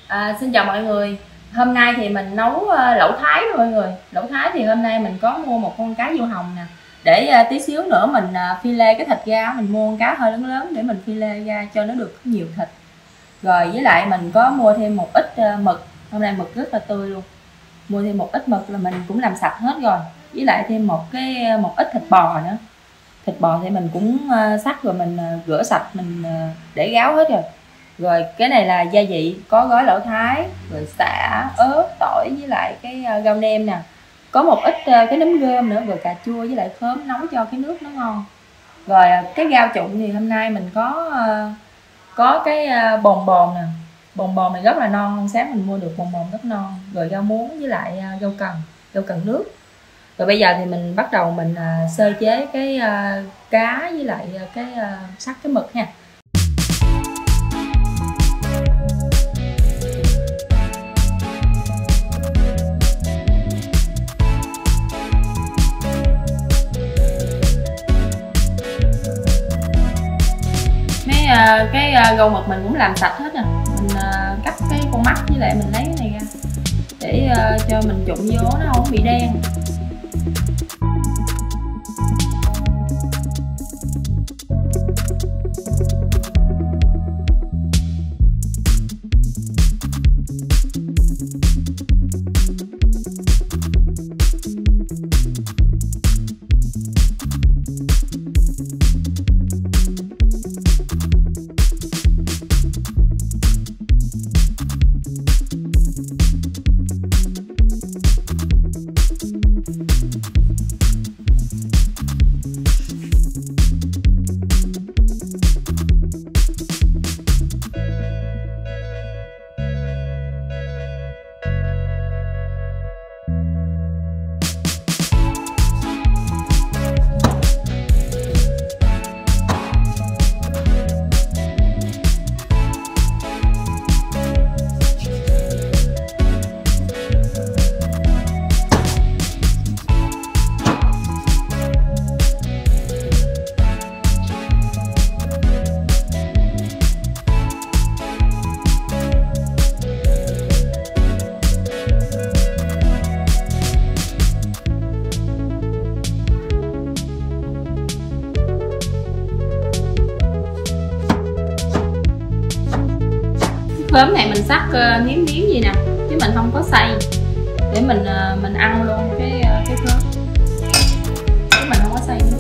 Xin chào mọi người. Hôm nay thì mình nấu lẩu Thái rồi mọi người. Lẩu Thái thì hôm nay mình có mua một con cá diêu hồng nè. Để tí xíu nữa mình phi lê cái thịt ra. Mình mua con cá hơi lớn lớn để mình phi lê ra cho nó được nhiều thịt. Rồi với lại mình có mua thêm một ít mực. Hôm nay mực rất là tươi luôn. Mua thêm một ít mực là mình cũng làm sạch hết rồi. Với lại thêm một ít thịt bò nữa. Thịt bò thì mình cũng sắc rồi mình rửa sạch, mình để ráo hết rồi. Rồi cái này là gia vị, có gói lẩu Thái, rồi sả, ớt, tỏi với lại cái rau nêm nè. Có một ít cái nấm rơm nữa, rồi cà chua với lại khóm nấu cho cái nước nó ngon. Rồi cái rau trụng thì hôm nay mình có cái bòn bòn nè. Bòn bòn này rất là non, hôm sáng mình mua được bòn bòn rất non. Rồi rau muống với lại rau cần nước. Rồi bây giờ thì mình bắt đầu mình sơ chế cái cá với lại sắc cái mực nha. Cái rau mực mình cũng làm sạch hết nè. Mình cắt cái con mắt với lại mình lấy cái này ra để cho mình trụng vô nó không bị đen. Khóm này mình sắc miếng gì nè, chứ mình không có xay để mình ăn luôn cái khóm, chứ mình không có xay nữa.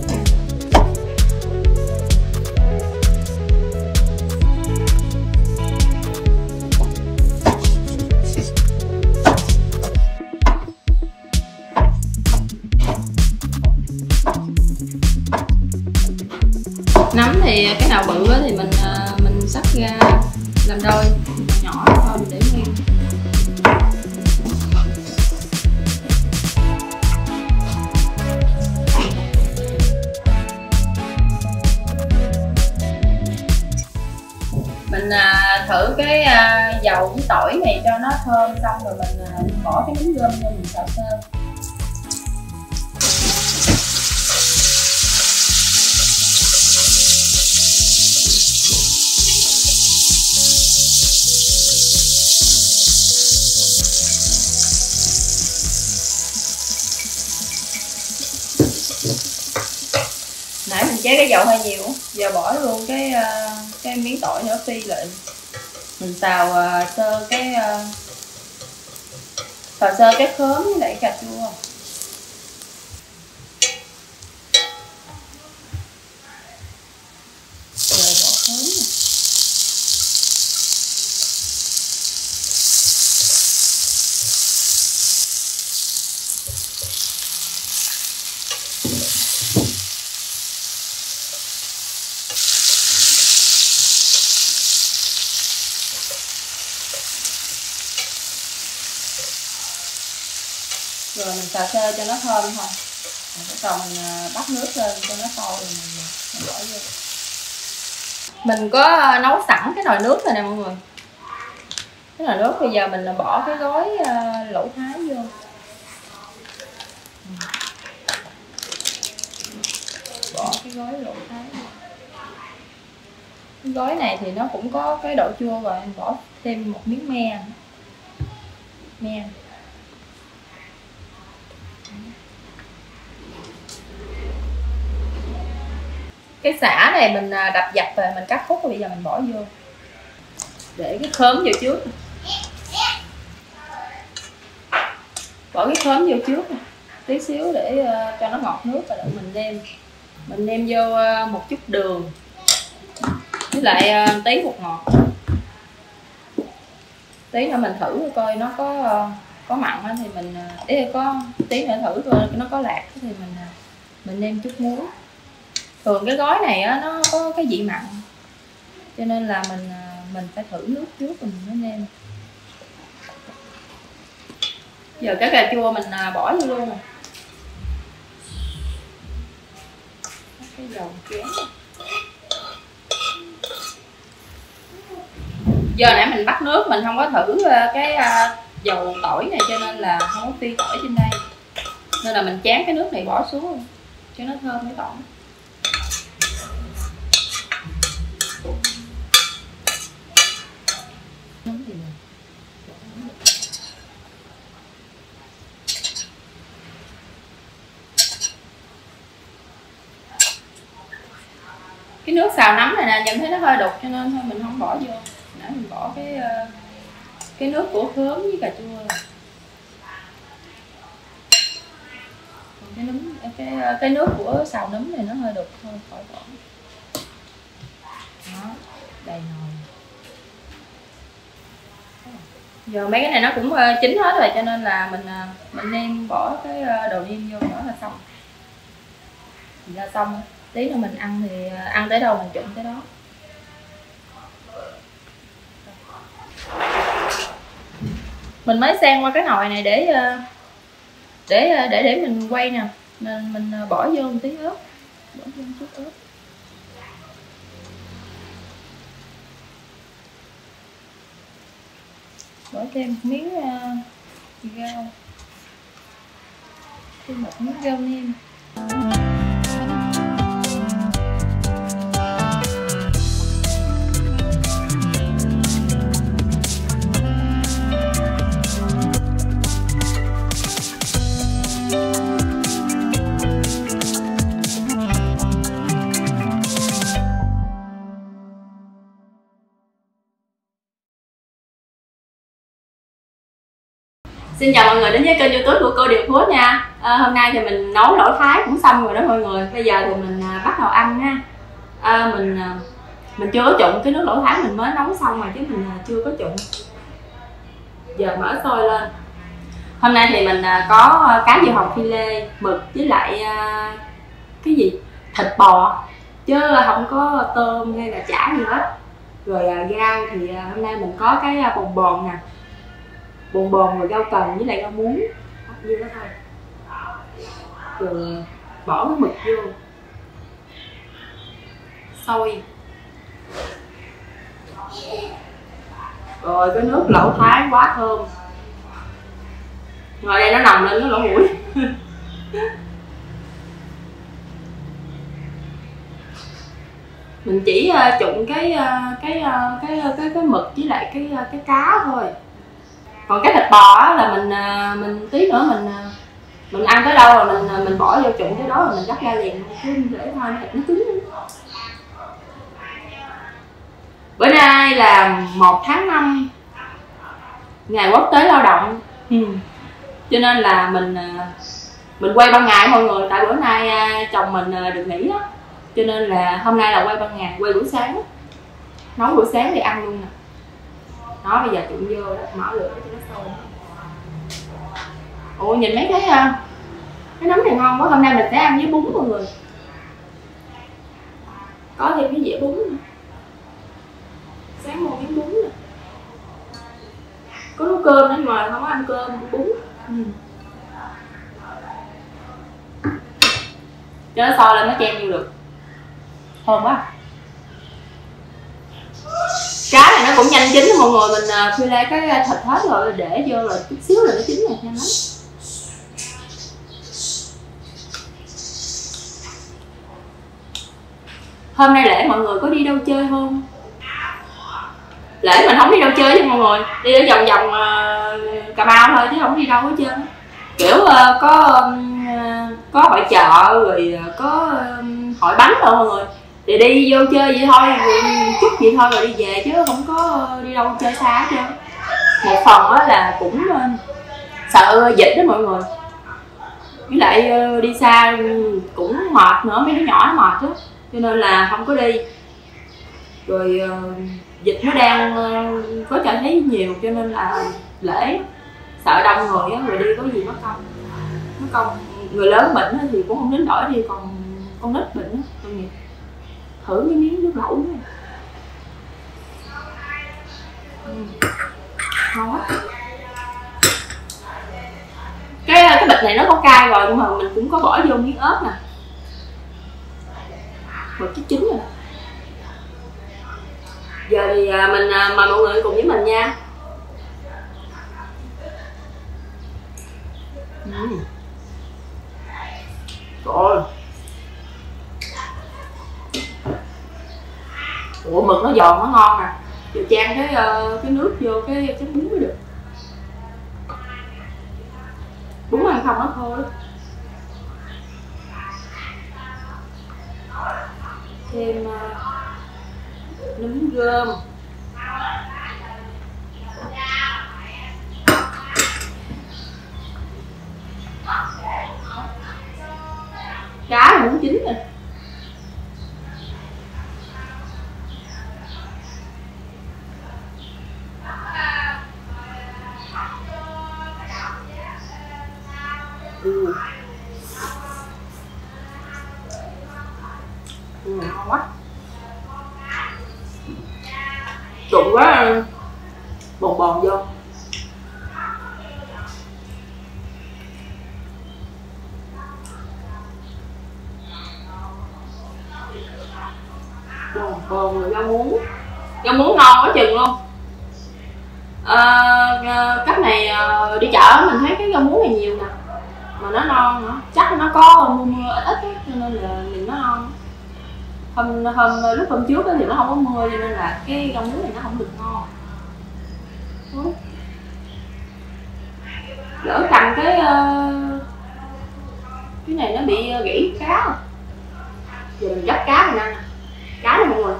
Nấm thì cái nào bự thì mình sắc ra làm đôi, nhỏ thôi mình để nguyên. Mình thử cái dầu với tỏi này cho nó thơm, xong rồi mình bỏ cái miếng rơm vô mình xào sơ. Nãy mình chế cái dầu hơi nhiều, giờ bỏ luôn cái miếng tỏi nữa phi lại. Mình xào sơ cái khóm với lại cà chua. Rồi bỏ khóm nè. Rồi mình xào sơ cho nó thơm thôi. Rồi bắt đầu mình bắt nước lên cho nó sôi rồi mình bỏ vô. Mình có nấu sẵn cái nồi nước rồi nè mọi người. Cái nồi nước bây giờ mình bỏ cái gói lẩu Thái vô. Bỏ cái gói lẩu Thái vô. Cái gói này thì nó cũng có cái độ chua rồi, em bỏ thêm một miếng me. Cái sả này mình đập dập rồi mình cắt khúc rồi, bây giờ mình bỏ vô. Để cái khóm vô trước. Bỏ cái khóm vô trước tí xíu để cho nó ngọt nước, rồi mình nêm vô một chút đường với lại tí bột ngọt. Tí nữa mình thử coi nó có mặn thì mình có tí nữa thử coi nó có lạc thì mình nêm chút muối. Thường cái gói này á, nó có cái vị mặn cho nên là mình phải thử nước trước rồi mình mới nêm. Giờ cái cà chua mình bỏ vô luôn rồi. Cái dầu chén. Giờ nãy mình bắt nước mình không có thử cái dầu tỏi này cho nên là không có phi tỏi trên đây, nên là mình chán cái nước này bỏ xuống luôn cho nó thơm cái tỏi. Cái nước xào nấm này nè, nhìn thấy nó hơi đục cho nên thôi mình không bỏ vô. Nãy mình bỏ cái nước của khóm với cà chua. Còn cái nước của xào nấm này nó hơi đục thôi, khỏi bỏ. Đó, đầy nồi. Giờ mấy cái này nó cũng chín hết rồi cho nên là mình nêm bỏ cái đồ nêm vô nữa là xong. Là xong. Tí nữa mình ăn thì ăn tới đâu mình trụng tới đó. Mình mới sang qua cái nồi này để mình quay nè, mình bỏ vô một tí ớt, bỏ vô một chút ớt. Bỏ thêm một miếng rau, thêm một miếng rau nêm. Xin chào mọi người đến với kênh YouTube của cô Điều Food nha. Hôm nay thì mình nấu lẩu Thái cũng xong rồi đó mọi người. Bây giờ thì mình bắt đầu ăn nha. Mình chưa có trụng cái nước lẩu Thái, mình mới nấu xong mà chứ mình chưa có trụng. Giờ mở sôi lên. Hôm nay thì mình có cá diều hồng phi lê, mực với lại cái gì thịt bò chứ không có tôm hay là chả gì hết. Rồi rau thì hôm nay mình có cái bồn bồn nè, bồn rồi rau cần với lại rau muống như đó thôi. Rồi bỏ cái mực vô, xôi. Rồi cái nước lẩu Thái quá thơm. Ngoài đây nó nồng lên nó lỗ mũi. Mình chỉ trụng cái mực với lại cái cá thôi. Còn cái thịt bò á là mình tí nữa mình ăn tới đâu rồi mình bỏ vô trụng cái đó rồi mình gắp ra liền chứ để thôi thịt nó cứng. Bữa nay là 1 tháng 5, ngày quốc tế lao động. Cho nên là mình quay ban ngày mọi người, tại bữa nay chồng mình được nghỉ đó. Cho nên là hôm nay là quay ban ngày, quay buổi sáng, nấu buổi sáng để ăn luôn nè. Đó, bây giờ trụng vô đó, mở lửa cho nó sôi. Ủa nhìn mấy cái nấm này ngon quá. Hôm nay mình sẽ ăn với bún mọi người. Có thêm cái dĩa bún nữa. Sáng mua miếng bún nè. Có nấu cơm nữa mà không có ăn cơm, bún. Cho nó sôi lên nó chem vô được. Thơm quá. Cá này nó cũng nhanh chín mọi người, mình phi lê cái thịt hết rồi để vô rồi chút xíu là nó chín này, nhanh lắm. Hôm nay lễ mọi người có đi đâu chơi không? lễ mình không đi đâu chơi với mọi người, đi ở vòng vòng Cà Mau thôi chứ không đi đâu hết trơn. Kiểu có hội chợ rồi có hội bánh rồi mọi người, thì đi vô chơi vậy thôi, chút vậy thôi rồi đi về chứ không có đi đâu chơi xa hết trơn. Một phần đó là cũng sợ dịch đó mọi người, với lại đi xa cũng mệt nữa, mấy đứa nhỏ nó mệt đó, cho nên là không có đi. Rồi dịch nó đang có cho thấy nhiều, cho nên là lễ sợ đông người á, rồi đi có gì mất công người lớn bệnh thì cũng không đến nỗi đi, còn con nít bệnh á, tội nghiệp. Thử cái miếng nước lẩu này ngon quá. Cái bịch này nó có cay rồi, nhưng mà mình cũng có bỏ vô miếng ớt nè, một chút chín rồi. Giờ thì mình mời mọi người cùng với mình nha. Trời, ủa mực nó giòn nó ngon nè. Giờ chan cái nước vô cái bún mới được. Bún ăn không nó thôi. Thêm nấm rơm, cá cũng chín rồi. Ngon quá, trụng quá, bòn vô. Bòn rồi rau muống ngon quá chừng luôn. Cách này đi chợ mình thấy cái rau muống này nhiều nè, mà nó non nữa, chắc nó có mưa ít á, cho nên là nhìn nó ngon. Lúc hôm trước thì nó không có mưa, cho nên là cái rau muống này nó không được ngon. Lỡ cầm cái này nó bị gãy cá rồi. Giờ mình gấp cá mình ăn nè, cá này mọi người.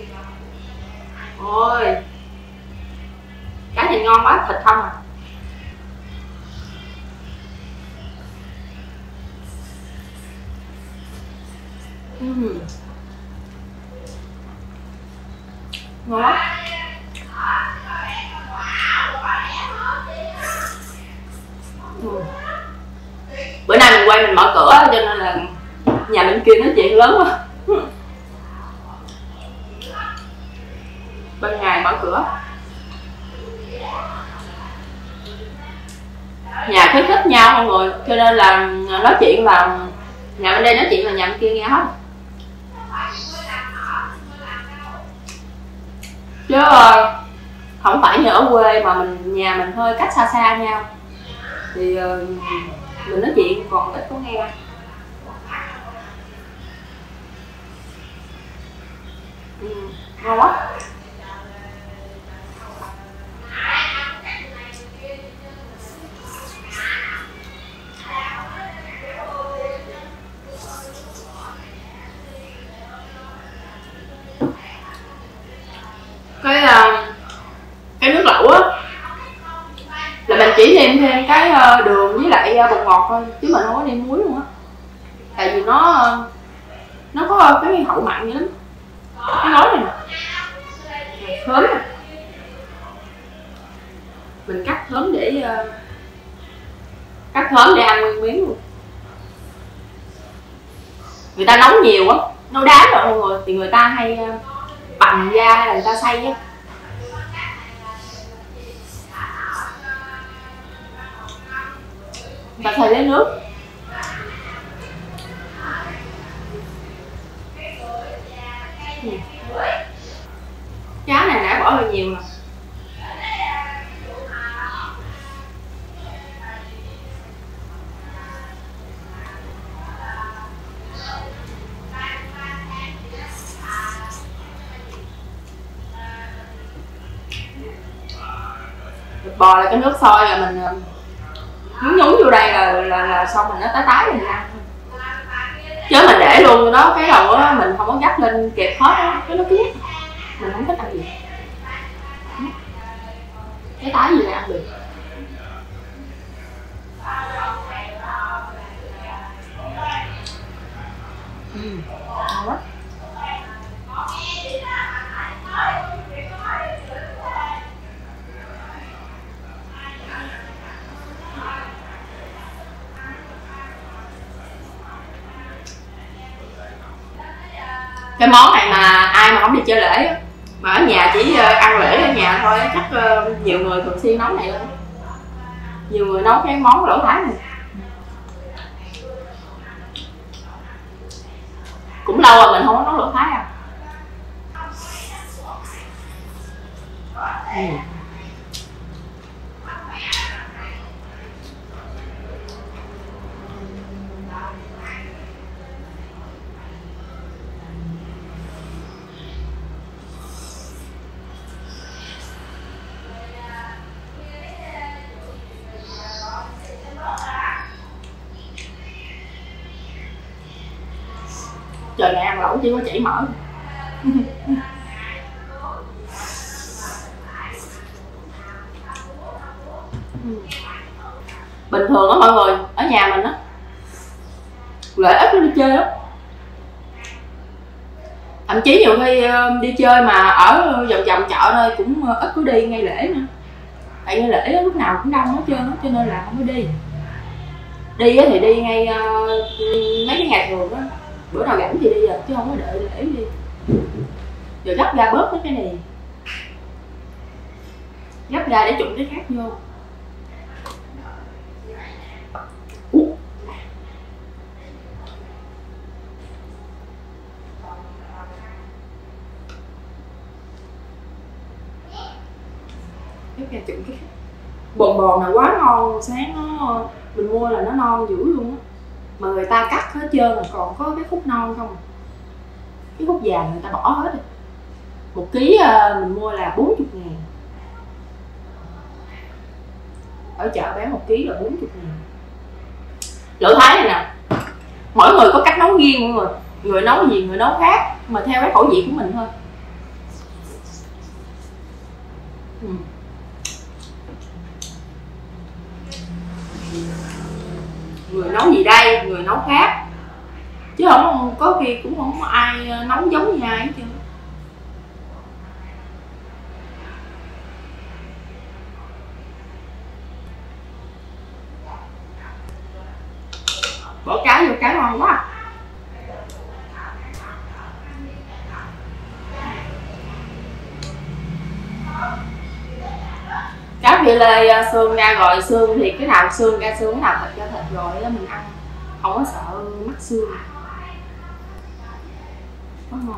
Ôi, cá này ngon quá, thịt không à. Ngon quá. Bữa nay mình quay mình mở cửa cho nên là nhà bên kia nói chuyện lớn quá. Ban ngày mở cửa, nhà khuyến khích nhau mọi người, cho nên là nói chuyện là nhà bên đây nói chuyện là nhà bên kia nghe hết. Chứ không phải như ở quê mà nhà mình hơi cách xa xa nhau thì mình nói chuyện còn ít có nghe. Ngon quá. Cái nước lẩu á là mình chỉ nêm thêm cái đường với lại bột ngọt thôi, chứ mình không có nêm muối luôn á, tại vì nó có cái hậu mặn vậy lắm. Cái nói này nè, thớm nè, mình cắt thớm để ăn nguyên miếng luôn. Người ta nấu nhiều á, nấu đám rồi mọi người, thì người ta hay bằm ra hay là người ta xay á. Người ta xay lấy nước. Cá này nãy bỏ hơi nhiều nè. Thịt bò là cái nước sôi là mình nhúng nhúng vô đây là xong, mình nó tái tái mình ăn. Chứ mình để luôn đó cái đầu á, mình không có gắp lên kẹp hết á, cái nó cứng, mình không thích ăn gì cái tái gì là ăn được. Ngon quá. Cái món này mà ai mà không đi chơi lễ mà ở nhà chỉ ăn lễ ở nhà thôi chắc nhiều người thường xuyên nấu này luôn. Nhiều người nấu cái món lẩu thái này. Cũng lâu rồi mình không có nấu lẩu thái à. Trời này ăn lẩu chỉ có chảy mỡ. Bình thường á mọi người, ở nhà mình á lễ ít nó đi chơi lắm. Thậm chí nhiều khi đi chơi mà ở vòng vòng chợ thôi cũng ít có đi ngay lễ nữa. Tại ngay lễ lúc nào cũng đông hết trơn á, cho nên là không có đi. Đi thì đi ngay mấy cái ngày thường á, bữa nào rảnh thì đi rồi, chứ không có đợi lễ đi. Rồi gấp ra bớt mấy cái này, gấp ra để trụng cái khác vô. Gấp ra trụng cái khác. Bòn bòn này quá ngon, sáng nó mình mua là nó non dữ luôn á, mà người ta cắt hết trơn là còn có cái khúc non không, cái khúc vàng người ta bỏ hết rồi. 1 ký mình mua là 40.000, ở chợ bán 1 ký là 40.000. Lẩu thái này nè, mỗi người có cách nấu riêng mọi người, người nấu gì người nấu khác, mà theo cái khẩu vị của mình thôi. Người nấu gì đây, người nấu khác, chứ không có khi cũng không có ai nấu giống như ai hết trơn. Bỏ cá vô, cá ngon quá. Cá phi lê xương ra rồi, xương thì cái nào xương ra xương, cái nào thịt ra thịt rồi đó mình ăn, không có sợ mắc xương. Quá ngon.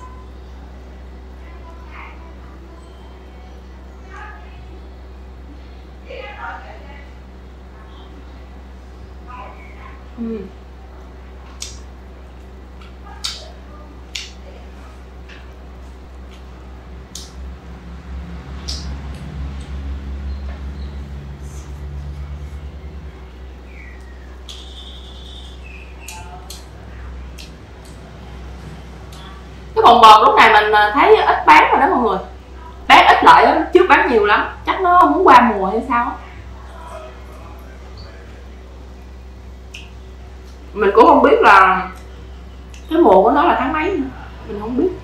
Cái bồng bòn lúc này mình thấy ít bán rồi đó mọi người, bán ít lại đó, trước bán nhiều lắm, chắc nó muốn qua mùa hay sao. Mình cũng không biết là cái mùa của nó là tháng mấy nữa, mình không biết.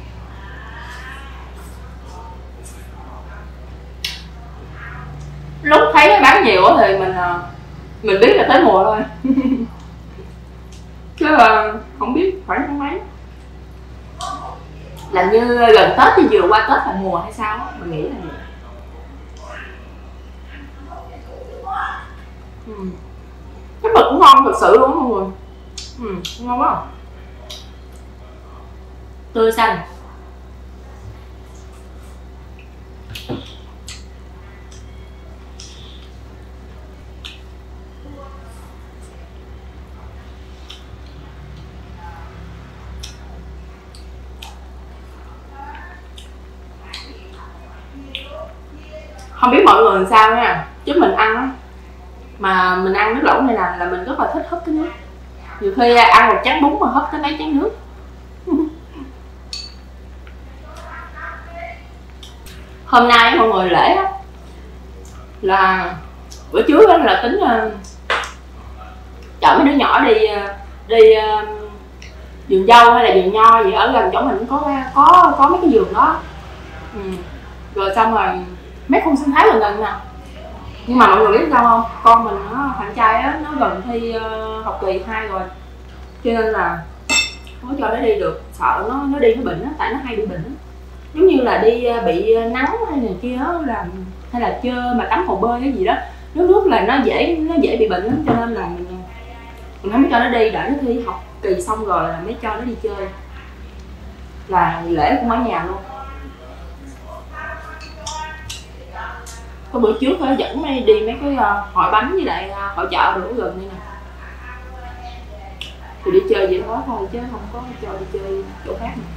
Lúc thấy nó bán nhiều thì mình biết là tới mùa thôi. Chứ không biết khoảng tháng mấy. Là như gần Tết thì vừa qua Tết là mùa hay sao á, mình nghĩ là vậy. Cái mực cũng ngon thật sự luôn mọi người. Ngon quá. Tươi xanh. Không biết mọi người làm sao nha, chứ mình ăn á, mà mình ăn nước lẩu này là mình rất là thích húp cái nước. Nhiều khi ăn một chén bún mà húp tới mấy chén nước. Hôm nay mọi người lễ á, là bữa trước đó là tính chở mấy đứa nhỏ đi vườn dâu hay là vườn nho gì ở gần chỗ mình có mấy cái vườn đó. Rồi xong rồi mấy khu sinh thái gần nè. Nhưng mà mọi người biết sao không, con mình nó thằng trai á, nó gần thi học kỳ 2 rồi, cho nên là không có cho nó đi được, sợ nó đi nó bệnh á, tại nó hay bị bệnh á. Giống như là đi bị nắng hay này kia á, hay là chơi mà tắm hồ bơi cái gì đó, nước là nó dễ bị bệnh lắm, cho nên là mình không cho nó đi, đợi nó thi học kỳ xong rồi là mới cho nó đi chơi, là lễ cũng ở nhà luôn. Có bữa trước á dẫn đi mấy cái hội bánh với lại hội chợ được gần đây nè, thì đi chơi vậy đó thôi chứ không có cho đi chơi chỗ khác nữa.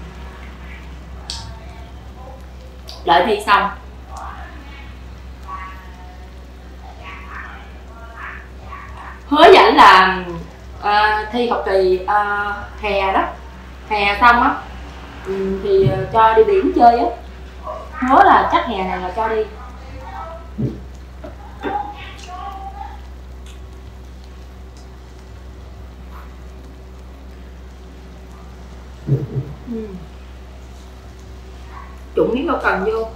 Đợi thi xong hứa dẫn là thi học kỳ hè đó, hè xong á thì cho đi biển chơi á, hứa là chắc hè này là cho đi. Trụng miếng rau cần vô.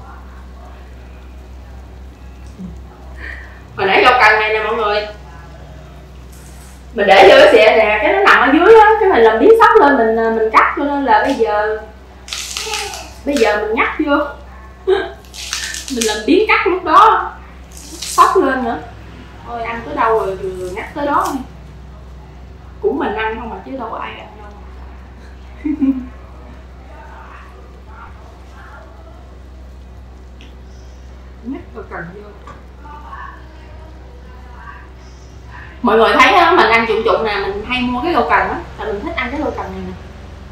Hồi nãy rau cần này nè mọi người, mình để vô cái xẹ nè, cái nó nằm ở dưới á, cái mình làm biến sóc lên mình cắt, cho nên là bây giờ mình ngắt vô mình làm biến cắt lúc đó sóc lên nữa. Thôi ăn tới đâu rồi ngắt tới đó thôi, cũng mình ăn không mà chứ đâu có ai ăn đâu. Ngắt vào cần vô. Mọi người thấy á, mình ăn trụng nè, mình hay mua cái rau cần á, tại mình thích ăn cái rau cần này nè.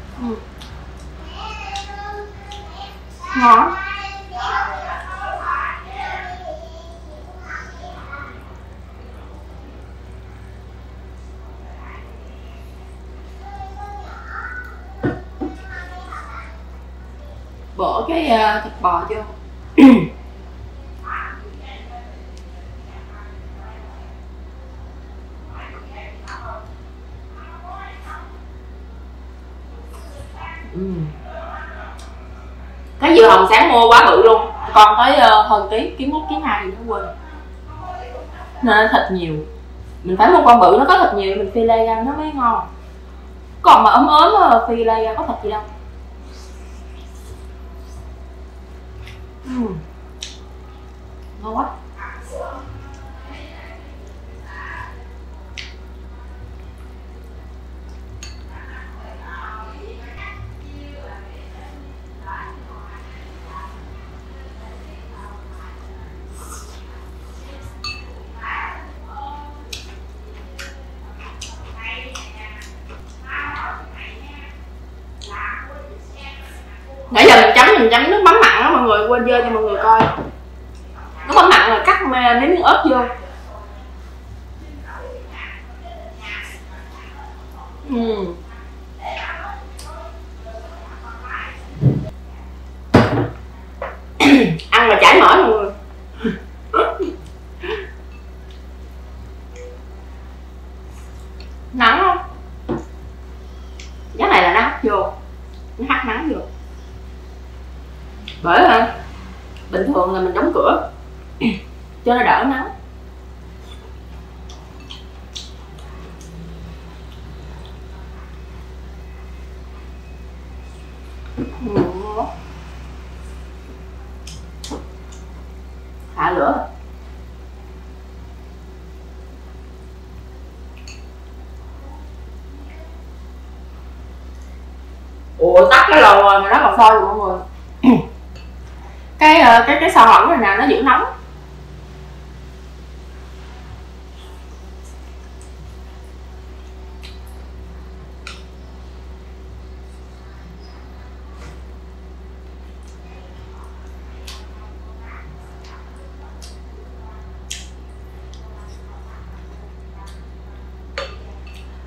Ngon. Bỏ cái thịt bò vô. Cái dưa hồng sáng mua quá bự luôn, còn tới hơn ký 1,2 kg gì nó quên, nên thịt nhiều, mình phải mua con bự nó có thịt nhiều mình phi lê ra nó mới ngon, còn mà ốm phi lê ra có thịt gì đâu. Ngon quá. Nãy giờ mình chấm nước mắm mặn đó mọi người, quên dơ cho mọi người coi. Nước mắm mặn là cắt miếng ớt vô. Ăn mà chảy mỡ mọi người. Nắng không? Giá này là nó hắt vô, nó hắt nắng vô. Bởi hả? Bình thường là mình đóng cửa cho nó đỡ nắng. Hạ lửa. Ủa tắt cái lò mà nó còn sôi rồi mọi người. Cái xào hỏng này nè nó giữ nóng.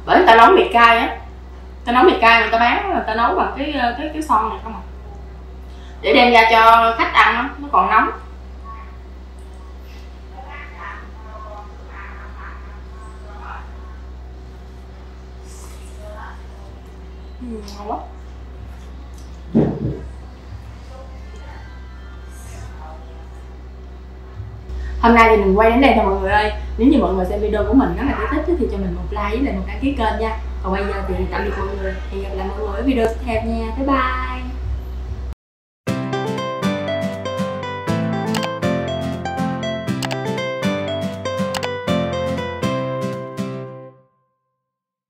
bởi người ta nấu mì cay á, ta nấu mì cay mà ta bán là ta nấu bằng cái son này không à, để đem ra cho khách ăn đó, nó còn nóng. Ngon quá. Hôm nay thì mình quay đến đây thôi mọi người ơi. Nếu như mọi người xem video của mình rất là thích thì cho mình một like với lại một đăng ký kênh nha. Còn bây giờ thì tạm biệt mọi người, hẹn gặp lại mọi người ở video tiếp theo nha. Bye bye.